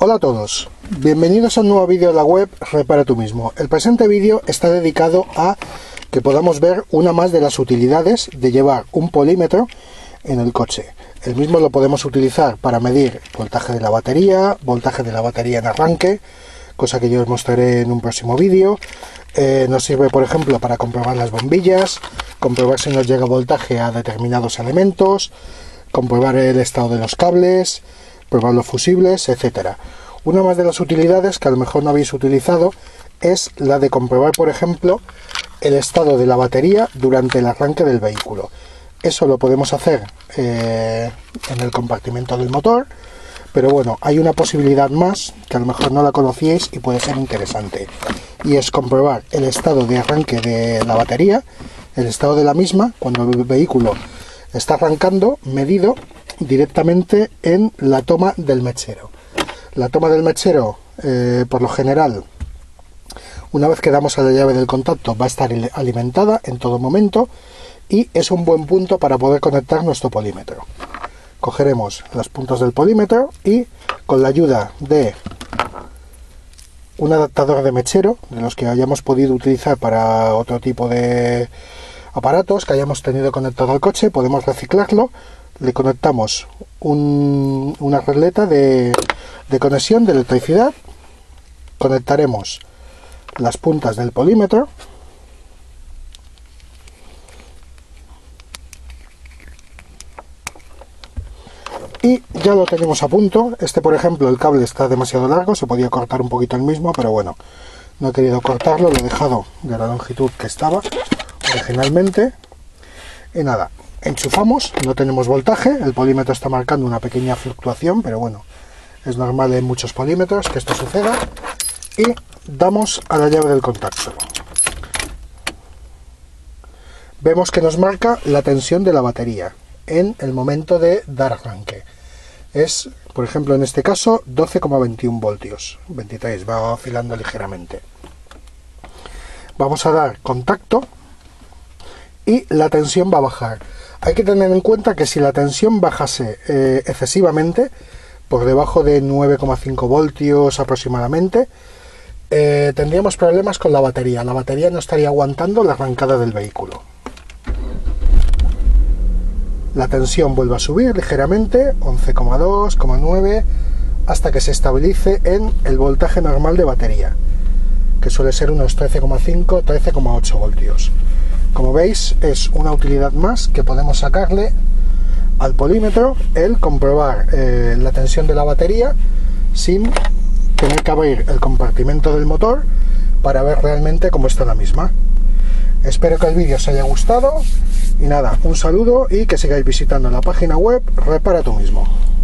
Hola a todos, bienvenidos a un nuevo vídeo de la web Repara tú mismo. El presente vídeo está dedicado a que podamos ver una más de las utilidades de llevar un polímetro en el coche. El mismo lo podemos utilizar para medir voltaje de la batería en arranque, cosa que yo os mostraré en un próximo vídeo. Nos sirve, por ejemplo, para comprobar las bombillas, comprobar si nos llega voltaje a determinados elementos, comprobar el estado de los cables, probar los fusibles, etcétera. Una más de las utilidades que a lo mejor no habéis utilizado es la de comprobar, por ejemplo, el estado de la batería durante el arranque del vehículo. Eso lo podemos hacer en el compartimento del motor, pero bueno, hay una posibilidad más que a lo mejor no la conocíais y puede ser interesante, y es comprobar el estado de arranque de la batería, el estado de la misma cuando el vehículo está arrancando, medido directamente en la toma del mechero. La toma del mechero, por lo general, una vez que damos a la llave del contacto, va a estar alimentada en todo momento y es un buen punto para poder conectar nuestro polímetro. Cogeremos los puntos del polímetro y con la ayuda de un adaptador de mechero, de los que hayamos podido utilizar para otro tipo de aparatos que hayamos tenido conectado al coche, podemos reciclarlo. Le conectamos una regleta de conexión de electricidad, conectaremos las puntas del polímetro y ya lo tenemos a punto. Este, por ejemplo, el cable está demasiado largo, se podía cortar un poquito el mismo, pero bueno, no he querido cortarlo, lo he dejado de la longitud que estaba originalmente. Y nada, enchufamos, no tenemos voltaje, el polímetro está marcando una pequeña fluctuación, pero bueno, es normal en muchos polímetros que esto suceda, y damos a la llave del contacto. Vemos que nos marca la tensión de la batería en el momento de dar arranque. Es, por ejemplo, en este caso 12,21 voltios, 23, va oscilando ligeramente. Vamos a dar contacto y la tensión va a bajar. Hay que tener en cuenta que si la tensión bajase excesivamente, por debajo de 9,5 voltios aproximadamente, tendríamos problemas con la batería. La batería no estaría aguantando la arrancada del vehículo. La tensión vuelve a subir ligeramente, 11,2, 9, hasta que se estabilice en el voltaje normal de batería, que suele ser unos 13,5, 13,8 voltios. Como veis, es una utilidad más que podemos sacarle al polímetro, el comprobar la tensión de la batería sin tener que abrir el compartimento del motor para ver realmente cómo está la misma. Espero que el vídeo os haya gustado y nada, un saludo y que sigáis visitando la página web Repara tú mismo.